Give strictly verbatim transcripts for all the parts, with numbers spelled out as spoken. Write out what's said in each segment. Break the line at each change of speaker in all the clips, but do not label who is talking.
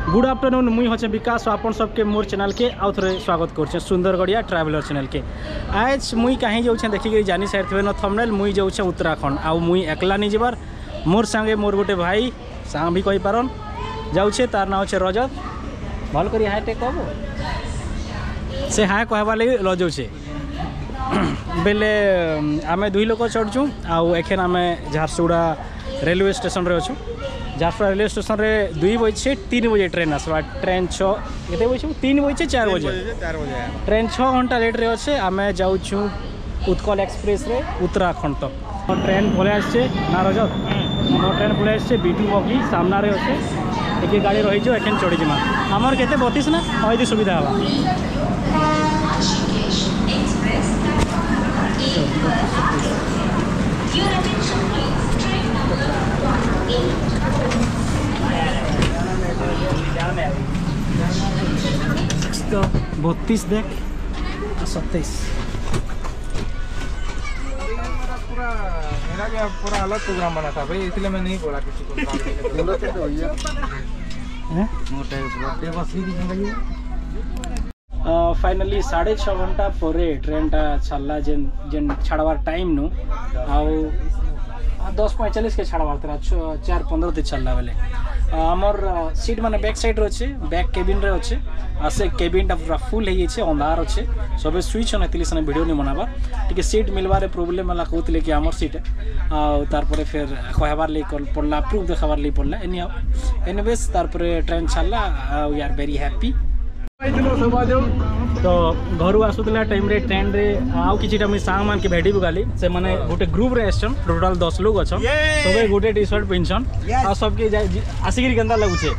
Good afternoon मुई होचे विकास आपन सबके मोर चैनल के आउ थे स्वागत कर सुंदरगढ़िया ट्रैवलर चैनल के। आज मुई कहीं जाऊँ देखिक जानी सारी थे न थंबनेल मुई जाऊँ उत्तराखंड आउ मुई एकला नहीं जबार मोर सांगे मोर गोटे भाई सांग भी कही पारन जाऊे तार ना हे रजत भल कर हाय टेक कब से हाय कहबार लगे लजाऊे बेले आम दुई लोक चढ़ुँ आउ एखेन आम झारसुगुड़ा रेलवे स्टेशन रे अच्छु। झारसुगुड़ा रेलवे स्टेशन रे दुई बजे तीन बजे ट्रेन आसवा ट्रेन छः के बजे तीन बजे चार बजे ट्रेन छः घंटा लेट रे अच्छे आम जाऊँ उत्कल एक्सप्रेस रे उत्तराखंड तक तो ट्रेन पलि आसे ना रजत ट्रेन पलि आसे बीटू बगी सामना रे अच्छे एक गाड़ी रही एखेन चढ़ी जिमा आमर केते बतीस ना हईदी सुविधा हवा तो बत्तीस देख सत्ताईस
मेरा पूरा अलग प्रोग्राम बना था भाई इसलिए मैं नहीं बोला किसी को।
फाइनली साढ़े छः घंटा पर ट्रेन टा छाला जेन जेन छाड़वार टाइम नु आउ दस पैंतालीस के छाड़वार था चार पंद्रह ते चलला बेले आमर सीट माने बैक साइड अच्छे बैक केबिन रे अच्छे आ से केबिन टा पूरा फुल है अंधार अच्छे सब स्विच होने से वीडियो नहीं बनाबार टी सीट मिलबार प्रोब्लेम है कहते कि आमर सीट तार फिर कहबार लगे पड़ला प्रूफ देखाबार लगे पड़ला एनी हाउ एनीवेज तार ट्रेन छाड़ला वी आर वेरी हैप्पी। तो घर आसूला टाइम रे ट्रेन रे आउ किछिटा मुई सांग मान के भेटी बुगाली से माने गोटे ग्रुप रे एसन टोटल दस लोग अछन सबे गोटे टी शर्ट पिनछन आ सबके आसिगिरी गंदा लागुछे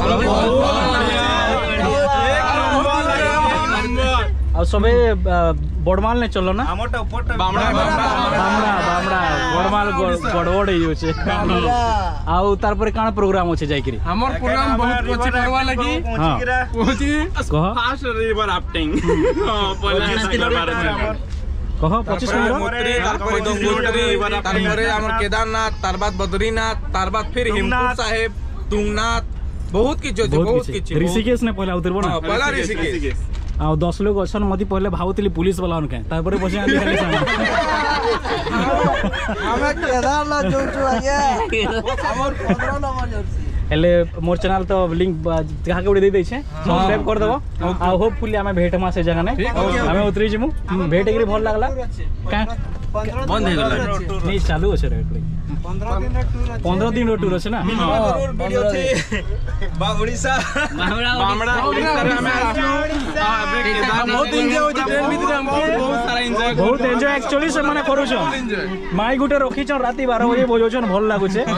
आ सबे बड़माल ने चलो ना
हमरटा ऊपरटा
बामड़ा बामड़ा बामड़ा बड़माल गड़बड़ हो छे आउ तार पर काना प्रोग्राम होछे जाई करी
हमर प्रोग्राम बहुत कोची करवा लगी कोची फास्ट रिवर राफ्टिंग पच्चीस किलोमीटर
कह पच्चीस किलोमीटर
तारपरे गंगोत्री तारपरे हमर केदारनाथ तार बाद बद्रीनाथ तार बाद फिर हेमकुंड साहेब तुंगनाथ बहुत किछ बहुत किछ
ऋषिकेश ने पहला उतरबो ना
पहला ऋषिकेश
आ दस लोग अच्छन मती पहले भावुली पुलिस वाला उनके तारपरे बसे आली खाली
हमें केदारनाथ जोचु आगे हमर पंद्रह नंबर जोची
हेले मोर चैनल तो लिंक कहा के उड़ी दे दै छे सब्सक्राइब कर देबो आ होपफुली हमें भेटमा से जगह ने हमें उतरी जिमु भेट एकरी भल लागला का
बंद हो गेला
नहीं चालू আছে रे
पंद्रह दिन रे टूर আছে
पंद्रह दिन रो टूर আছে ना
वीडियो थे बा ओडिसा बामड़ा ओडिसा रे हमें आसनु बहुत एंजॉय होय ट्रेन भीतर हम बहुत सारा एंजॉय
बहुत एंजॉय एक्चुअली से माने करू छ माई गुटे रखी छ राती बारह बजे बजो छ भल लागु छे।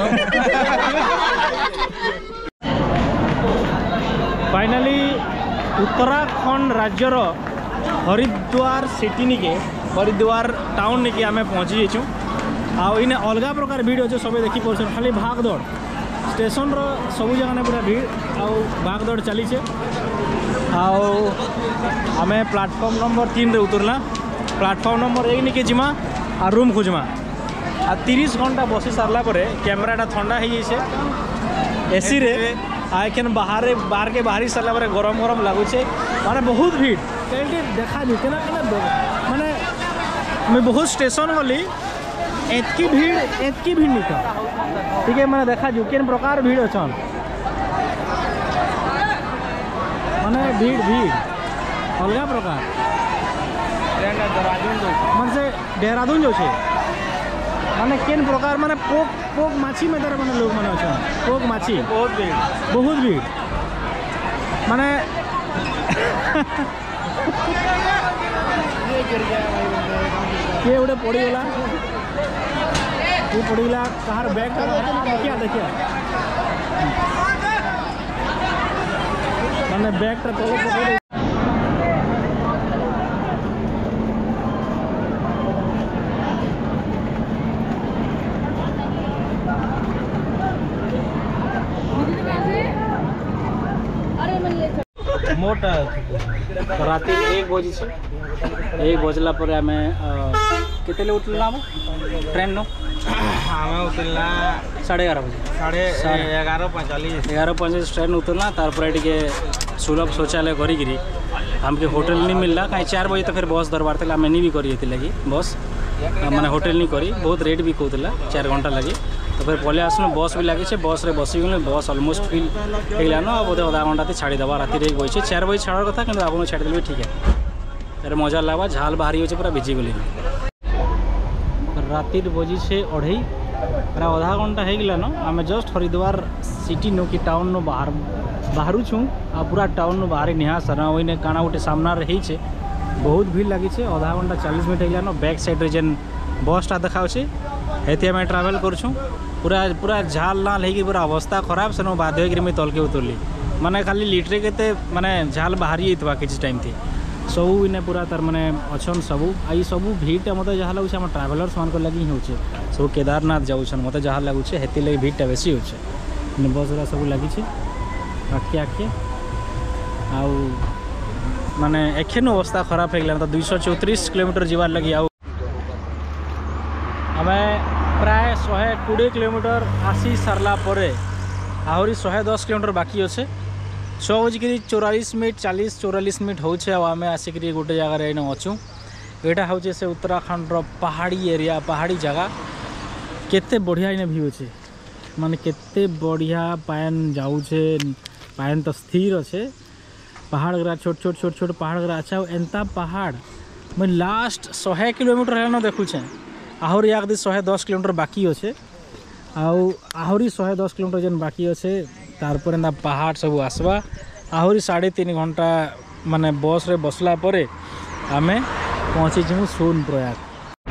फाइनली उत्तराखंड राज्यर हरिद्वार सिटी निके हरिद्वार टाउन निके आमे पहुंची जेछु आउ इने अलगा प्रकार भीड़ अच्छे सब देखी पार्छ खाली भाग दौड़ स्टेशन रो सब जगह ने पूरा भीड़ आउ भाग दौड़ चली आउ आम प्लाटफॉर्म नंबर तीन रे उतरला प्लाटफॉर्म नंबर एक निके जिमा आ रूम खोजमा आ तीस घंटा बसी सारला परे कैमराटा ठंडा हो जाए एसी रे आखिन बाहर बाहर के बाहरी सारा परे गरम गरम लगुचे माने बहुत भीड़ कहीं देखा दी केना केना माने मैं बहुत स्टेशन गली एतकी भीड़ एतकी भीड़ नहीं था ठीक है मैंने देखा जो केन प्रकार भीड़ अच्छन माने भीड़ भीड़ अलग प्रकार मन से देहरादून जो छे माने केन प्रकार माने पोक पोक माछी में तरह माने लोग माने अच्छन पोक माछी बहुत भीड़ बहुत भीड़ माने के उड़े पड़ी गला ये पड़ीला कहार बैग देखिया देखिया मैंने बैग टा तले पकड़ मोटा रात एक बजे से एक बजला पर आम केते उठल ट्रेन नो
हमें उतरला
साढ़े ग्यारह बजे
साढ़े
साढ़े
एगारह पैंतालीस
एगारह पैंतालीस ट्रेन उतरला तारपर टिके सुलभ शौचालय करी हमके होटल नहीं मिलला कहीं चार बजे तो फिर बस दरबार थे आम नहीं भी करी लगी बस माने होटल नहीं करी बहुत रेट भी कहला चार घंटा लगी तो फिर पलि आसलु बस भी लगे बस रे बस गले बस अलमोस्ट फिल होगलान बोधे अधा घंटा छाड़ीदेवा राति गई चार बजे छाड़ कथा कि आपको छाड़देवी ठीक है यार मजा लगा झाल बाहरी हो पूरा भिजी गली राति बजी से अढ़ई प्राय अधा घंटा होगलान आम जस्ट हरिद्वार सिटी नो कि टाउन नो बाहर बाहर छूँ आ पूरा टाउन नो बाहर निहा सर ओने काना गोटे सामना रही बहुत भीड़ लगी अधा घंटा चालीस मिनट होगलान बैक साइड रे जेन बसटा देखा हेती आम ट्रावेल करूँ पूरा पूरा झाल नाल हो पूरा अवस्था खराब से बाध्य होकर मुझे तलके उतरली माने खाली लिट्रे के माने झाल बाहरी जाता किसी टाइम थी सबू इने पूरा तार माने अच्छन सबू आई सबू भीड़टा मत जहाँ लगुच आम ट्राभेलर्स मान लगी हो सब केदारनाथ जाऊन मत जहाँ लगुच हेती लगे भीड़टा बेसी हो बस गुरा सब लगी आखे आखे आउ माने एखेनु अवस्था खराब होगला तो दुईश चौतीस किलोमीटर जीवार लगी आउ आम प्राय शहे कोड़े किलोमीटर आसी सारला परे आहरी शहे दस किलोमीटर बाकी अच्छे छः बजिक चौरालीस मिनिट चालीस चौरालीस मिनिट होचे आम आसिक गोटे जगार अच्छू यहाँ हूँ से उत्तराखंड पहाड़ी एरिया पहाड़ी जगह केते बढ़िया इन व्यू अच्छे माने केते बढ़िया पान जाऊे पान तो स्थिर अच्छे पहाड़ गरा छोट छोट छोट छोट पहाड़ गरा अच्छा एंता पहाड़ मैं लास्ट शहे किलोमीटर है देखुचे आहरी याद शहे दस किलोमीटर बाकी अच्छे आउ आहरी शहे दस किलोमीटर जेन बाकी अच्छे तारपर एंता पहाड़ सब आसवा आहरी साढ़े तीन घंटा माने बस रे बसला परे आमे पहुँची जीमु सोन प्रयाग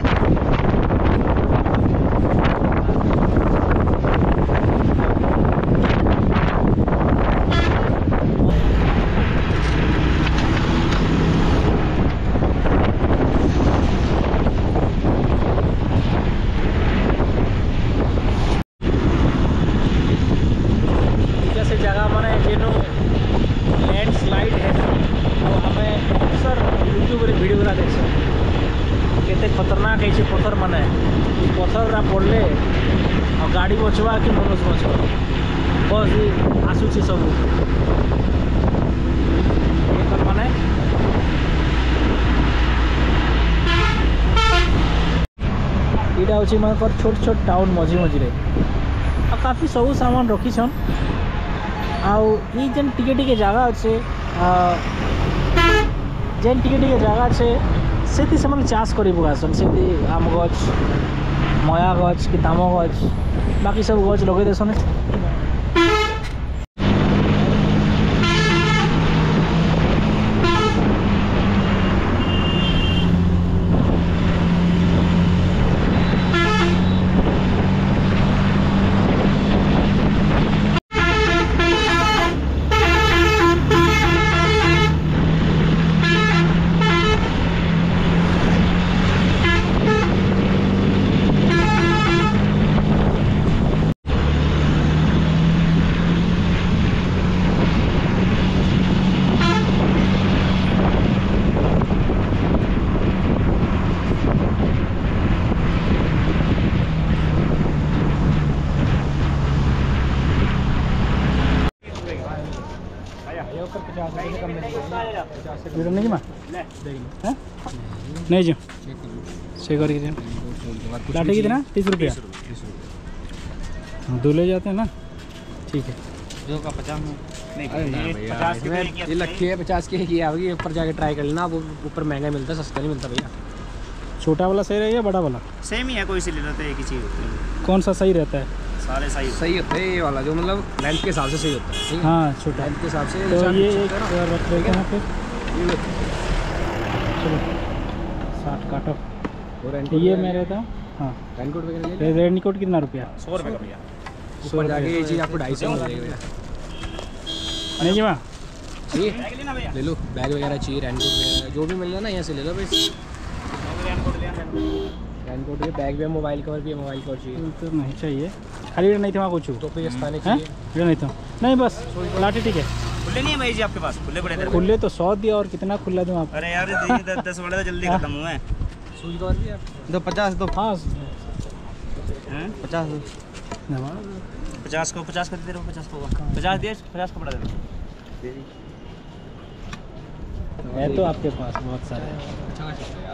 जगह माने जेनो लैंडस्लाइड है तो हमें अक्सर यूट्यूब रे वीडियो गुला देख केते खतरनाक है पत्थर माने पत्थर पड़ले और गाड़ी बचवा कि मनुष्य बचवा बस आसूची सब माने यहाँ हूँ मैं छोट छोट टाउन मझी मझे आ काफ़ी सब सामान रखीछन आउ ई जेन टिके टिके जगह अच्छे जेन टिके टिके जगह अच्छे से से चाष कर पकासन से आम गच मया गच कि ताम गच बाकी सब गच लगे देसन नहीं माँ नहीं जो चेक करके लाटे कितना तीस रुपया दो ले जाते हैं ना ठीक है
जो का पचास
नहीं पचास ये लक्ष्य है पचास के की आएगी ऊपर जाके ट्राई कर लेना वो ऊपर महंगा मिलता है सस्ता नहीं मिलता भैया
छोटा वाला सही रहेगा बड़ा वाला
सेम ही है कोई से ले लेते हैं एक ही चीज़
कौन सा सही रहता है
सारे सही
सही होता है ये वाला जो मतलब लेंथ के हिसाब से सही होता है
हाँ छोटा
लेंथ के हिसाब से
तो ये एक रख देगा यहाँ पे चलो साठ काटो ये मैं रहता हूँ हाँ
रेनकोट वगैरह
रेनकोट कितना रुपया
सौ रुपये का भैया
ऊपर जाके ये चीज़ आपको ढाई सौ में मिलेगी भैया
नहीं जी माँ
चाहिए ले लो बैग वगैरह चाहिए रेनकोट वगैरह जो भी मिल जाए ना यहाँ से ले लो भाई रेनकोट भी बैग भी है मोबाइल कवर भी है मोबाइल कवर चाहिए
तो नहीं चाहिए खाली नहीं था वहाँ कुछ
तो फिर स्थानीय चाहिए
ये नहीं था नहीं बस लाठी ठीक है
खुले नहीं है भाई जी आपके पास खुले बड़े
खुले तो सौ दिया और कितना खुला दूँ आप
अरे यार दस बड़े तो जल्दी खत्म हुए
सूज कवर भी है
दो पचास दो
हाँ
पचास पचास को पचास का दे रहे हो पचास को पचास दिए पचास का पड़ा दे
है तो आपके पास बहुत सारे।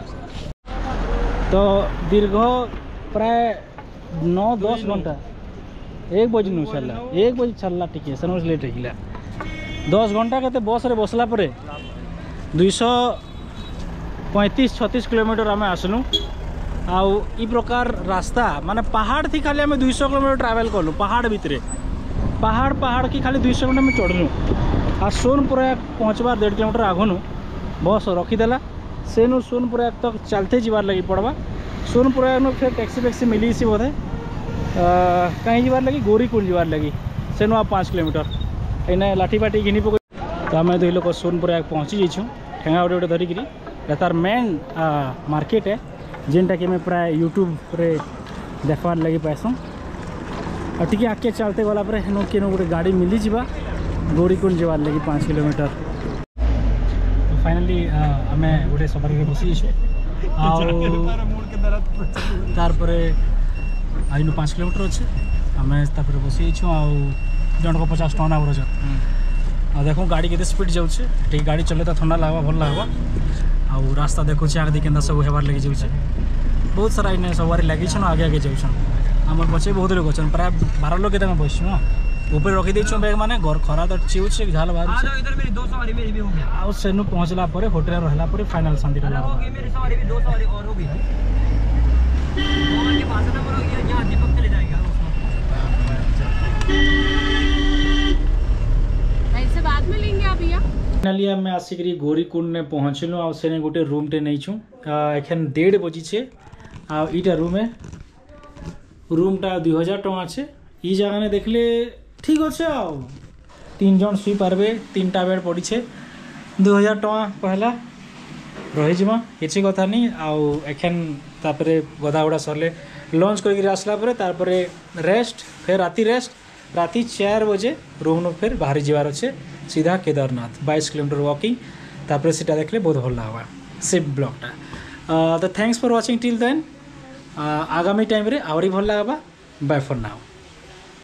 तो दीर्घ प्राय नौ दस घंटा एक बजे नु छाला एक बजे छाला टिके सनोज लेट रहिला दस घंटा के बस रे बसला परे दुईश पैंतीस छत्तीस किलोमीटर आम आसलु आउ ई प्रकार रास्ता माने पहाड़ थी खाली आम दुईश किलोमीटर ट्रावेल कलु पहाड़ भितर पहाड़ पहाड़ की खाली दुईश किलोमीटर चढ़लु आ सोनपुरा पहुँचबार डेढ़ किलोमीटर आगनु बस रखीदेला सेनु सोनपुरा तक चलते जीवार लगी पड़वा सोनपुरा फिर टैक्सी फैक्सी मिली सी बोधे कहीं जीवार लगी गोरीकुंड जीवार लगी सेनु आप पाँच किलोमीटर एने लाठी बाटी घिनी पक तो आम दुई लोग सोनपुरा पहुँची जाइछू ठेंगा गोटे गोटे धरिकी तार मेन मार्केट है जेनटा कि प्राय यूट्यूब रे देखवार लगी पाइसू और टी आगे चलते गला हेन के गोटे गाड़ी मिली जावा गोरीकुंड जीवार लगी पाँच किलोमीटर। तो फाइनाली आम गोटे सफर के बसी तार आईनु पाँच किलोमीटर अच्छे आम बसी जन को पचास टका आवरज आ देखो गाड़ी के स्पीड जाऊे गाड़ी चले तो ठंडा लगवा भल लगवा आउ रास्ता देखो आगे के सब हेबार लगी जाऊे बहुत सारा इन सवारी लगी आगे आगे जाऊन आम पचे बहुत लोग अच्छे प्राय बारह लोग के बस ऊपर रखी देचु बैग माने घर खरा तो चिउछे झाल बाहर आउ सेनु पहुँचला होटेल रहला फाइनल शांति
बाद में लेंगे आप भैया।
फाइनाली आम आसिक गोरीकुंड ने पहुँचलु आ सेने गोटे रूम टे नहीं छू एखन डेढ़ बजी छे आ इटा रूम है रूमटा दुई हजार टଙ୍କା छे ई जगह ने देखले ठीक अच्छे आ तीन जन शुई पारबे तीन टा बेड पड़ी छे दो हजार टଙ୍କା पहला रही जीमा किसी कथा नहीं आउ एखन तापरे गधा उड़ा सरले लंच करके आसला परे तारपरे रेस्ट फिर राति रेस्ट राति चार बजे रूम फिर बाहरी जीवार अच्छे सीधा केदारनाथ बाईस किलोमीटर वॉकिंग तापरे सीटा देखले बहुत भल लगा से ब्लॉगटा। तो thanks for watching till then आगामी टाइम रे आवरी भल लगा बाय फॉर नाउ।